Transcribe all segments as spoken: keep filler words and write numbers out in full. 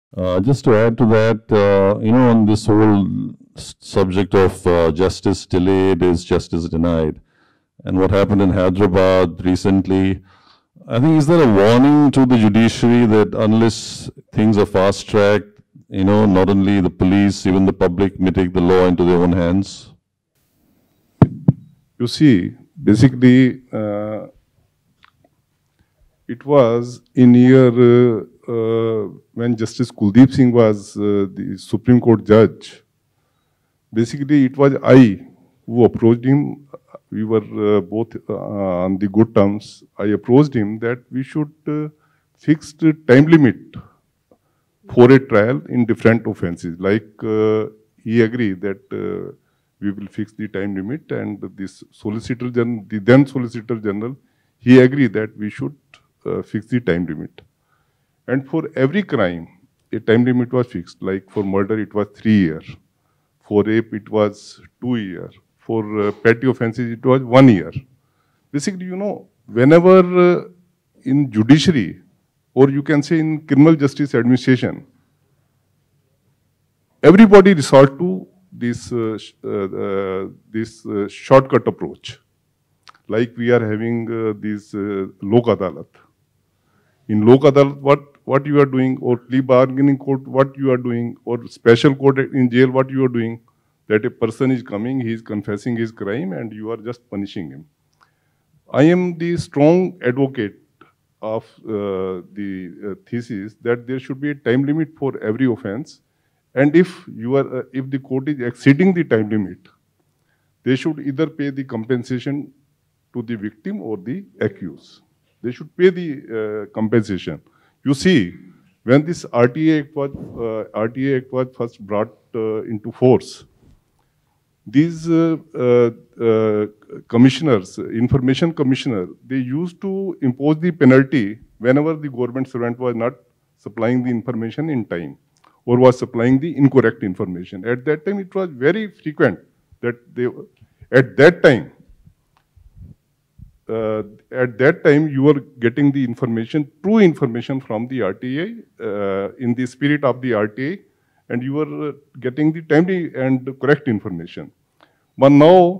Uh, just to add to that, uh, you know, on this whole subject of uh, justice delayed is justice denied, and what happened in Hyderabad recently, I think, is there a warning to the judiciary that unless things are fast-tracked, you know, not only the police, even the public may take the law into their own hands? You see, basically, uh, it was in year uh, uh, when Justice Kuldeep Singh was uh, the Supreme Court judge. Basically, it was I who approached him. We were uh, both uh, on the good terms. I approached him that we should uh, fix the time limit for a trial in different offences. Like uh, he agreed that uh, we will fix the time limit, and this Solicitor General, the then Solicitor General, he agreed that we should uh, fix the time limit. And for every crime, a time limit was fixed. Like for murder, it was three years. For rape, it was two years. For uh, petty offences, it was one year. Basically, you know, whenever uh, in judiciary, or you can say in criminal justice administration, everybody resort to this uh, uh, uh, this uh, shortcut approach. Like we are having uh, this uh, Lok Adalat. In Lok Adalat, what what you are doing, or plea bargaining court, what you are doing, or special court in jail, what you are doing, that a person is coming, he is confessing his crime, and you are just punishing him. I am the strong advocate of uh, the uh, thesis that there should be a time limit for every offense, and if you are, uh, if the court is exceeding the time limit, they should either pay the compensation to the victim or the accused. They should pay the uh, compensation. You see, when this R T A Act was, uh, R T A Act was first brought uh, into force, these uh, uh, uh, commissioners, information commissioner, they used to impose the penalty whenever the government servant was not supplying the information in time or was supplying the incorrect information. At that time, it was very frequent that they, at that time, uh, at that time, you were getting the information, true information from the R T A, uh, in the spirit of the R T A, and you were uh, getting the timely and correct information. But now,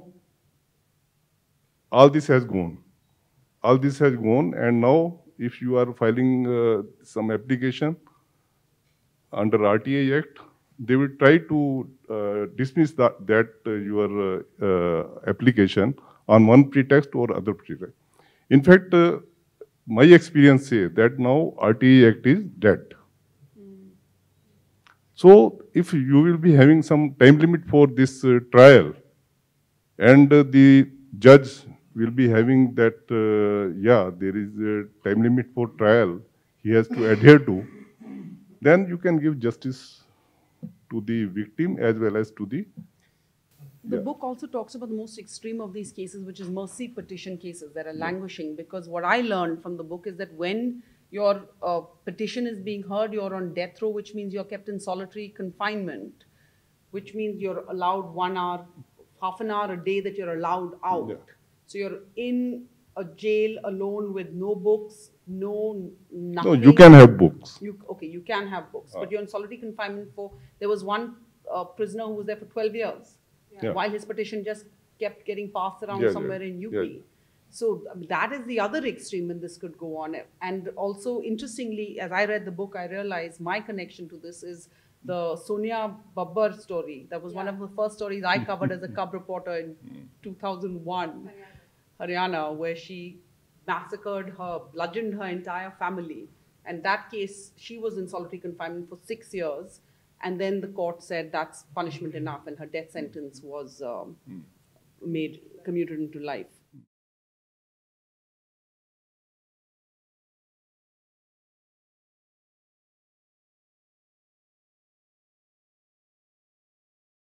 all this has gone. All this has gone, and now, if you are filing uh, some application under R T A Act, they will try to uh, dismiss that, that uh, your uh, uh, application on one pretext or other pretext. In fact, uh, my experience says that now R T A Act is dead. Mm. So, if you will be having some time limit for this uh, trial, and uh, the judge will be having that, uh, yeah, there is a time limit for trial, he has to adhere to, then you can give justice to the victim as well as to the... The yeah. book also talks about the most extreme of these cases, which is mercy petition cases that are languishing. Because what I learned from the book is that when your uh, petition is being heard, you're on death row, which means you're kept in solitary confinement, which means you're allowed one hour, half an hour a day that you're allowed out. Yeah. So you're in a jail alone with no books, no nothing. No, you can have books. You, okay, you can have books, ah. but you're in solitary confinement for, there was one uh, prisoner who was there for twelve years. Yeah. While his petition just kept getting passed around yeah, somewhere yeah. in U P. Yeah. So that is the other extreme when this could go on. And also, interestingly, as I read the book, I realized my connection to this is the Sonia Babbar story. That was yeah. one of the first stories I covered as a cub reporter in two thousand one, Haryana. Haryana, where she massacred her, bludgeoned her entire family. And that case, she was in solitary confinement for six years. And then the court said that's punishment enough, and her death sentence was um, made, commuted into life.